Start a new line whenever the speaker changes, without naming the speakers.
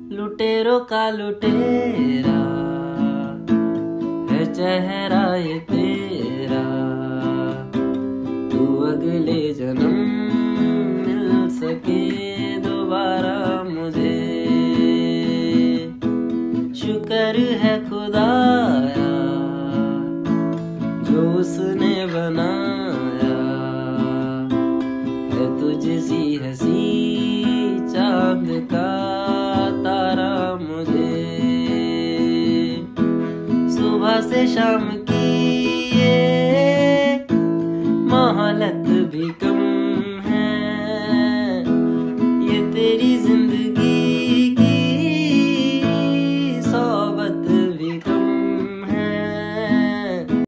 लुटेरों का लुटेरा है चेहरा ये तेरा, तू अगले जन्म मिल सके दोबारा मुझे। शुक्र है खुदाया जो उसने बनाया है तुझसी हंसी चांद का तारा मुझे। सुबह से शाम की ये मोहलत भी कम